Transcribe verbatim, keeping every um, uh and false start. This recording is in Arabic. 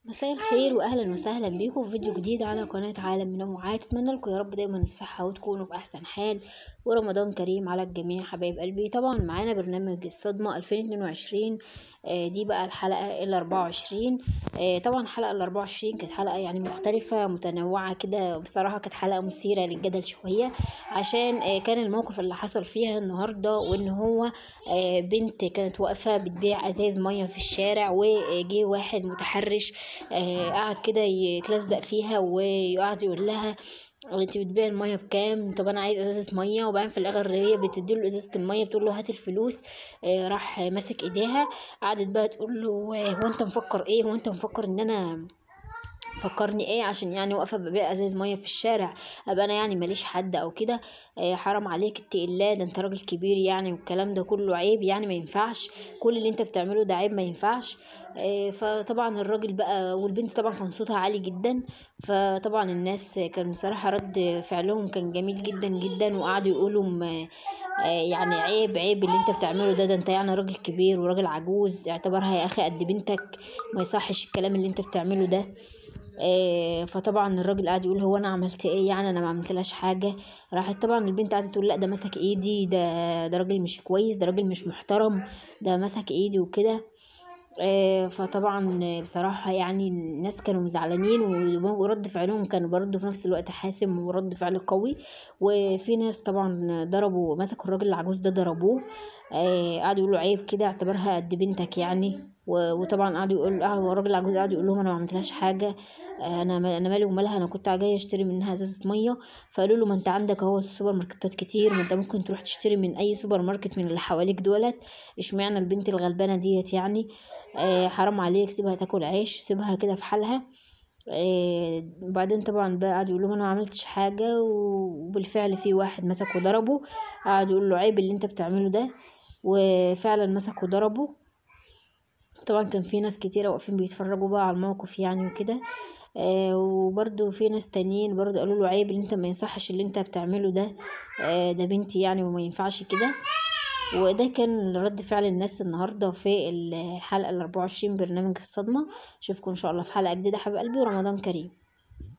مساء الخير واهلا وسهلا بيكم في فيديو جديد على قناة عالم منوعات. اتمنى لكم يا رب دايما الصحة وتكونوا في احسن حال، ورمضان كريم على الجميع حبايب قلبي. طبعا معانا برنامج الصدمة ألفين واتنين وعشرين. آه، دي بقى الحلقة ال أربعة وعشرين. آه، طبعا الحلقة ال أربعة وعشرين كانت حلقة يعني مختلفة متنوعة كده، بصراحة كانت حلقة مثيرة للجدل شوية، عشان آه، كان الموقف اللي حصل فيها النهاردة، وان هو آه، بنت كانت واقفة بتبيع ازاز مية في الشارع، وجي واحد متحرش آه، قعد كده يتلزق فيها وقعد يقول لها انت بتبيع الميه بكام؟ طب انا عايز ازازه ميه. وبعدين في الاخر هي بتديله ازازه الميه، بتقول له هات الفلوس. آه، راح ماسك ايديها، قعدت بقى تقول له هو انت مفكر ايه؟ هو انت مفكر ان انا فكرني ايه عشان يعني واقفه ببيع ازاز ميه في الشارع؟ ابقى انا يعني ماليش حد او كده؟ آه، حرام عليك، اتقي الله، ده انت راجل كبير يعني، والكلام ده كله عيب يعني، ما ينفعش كل اللي انت بتعمله ده، عيب ما ينفعش. آه، فطبعا الراجل بقى والبنت طبعا كان صوتها عالي جدا، فطبعا الناس كان بصراحه رد فعلهم كان جميل جدا جدا، وقعدوا يقولوا م- آه، يعني عيب عيب اللي انت بتعمله ده، ده انت يعني راجل كبير وراجل عجوز، اعتبرها يا اخي قد بنتك، ما يصحش الكلام اللي انت بتعمله ده. آه، فطبعا الراجل قاعد يقول هو انا عملت ايه يعني؟ انا ما عملتلهاش حاجه. راحت طبعا البنت قعدت تقول لا ده مسك ايدي، ده ده راجل مش كويس، ده راجل مش محترم، ده مسك ايدي وكده. آه، فطبعا بصراحه يعني الناس كانوا مزعلانين، و- ورد فعلهم كان برضه في نفس الوقت حاسم ورد فعل قوي. وفي ناس طبعا ضربوا، مسكوا الراجل العجوز ده ضربوه. آه، قعدوا يقولوا عيب كده، اعتبرها قد بنتك يعني. و- وطبعا قعدوا يقول اه الراجل العجوز قعد يقول لهم انا ما عملتلهاش حاجه. آه، انا ما- انا مالي ومالها، انا كنت جايه اشتري منها ازازه ميه. فقالوا له ما انت عندك اهو السوبر ماركتات كتير، ما انت ممكن تروح تشتري من اي سوبر ماركت من اللي حواليك دولت، اشمعنى البنت الغلبانه ديت يعني؟ آه، حرام عليك، سيبها تاكل عيش، سيبها كده في حالها. آه، وبعدين طبعا بقى قعد يقول لهم انا ما عملتش حاجه، وبالفعل في واحد مسك وضربه. قعد يقول له عيب اللي انت بتعمله ده، وفعلا مسك وضربه. طبعا كان في ناس كتيرة واقفين بيتفرجوا بقى على الموقف يعني وكده. آه وبرضو في ناس تانيين برضو قالوا له عيب اللي انت، ما يصحش اللي انت بتعمله ده، آه ده بنتي يعني وما ينفعش كده. وده كان رد فعل الناس النهارده في الحلقة ال أربعة وعشرين برنامج الصدمة. اشوفكم ان شاء الله في حلقة جديدة حبايب قلبي، ورمضان كريم.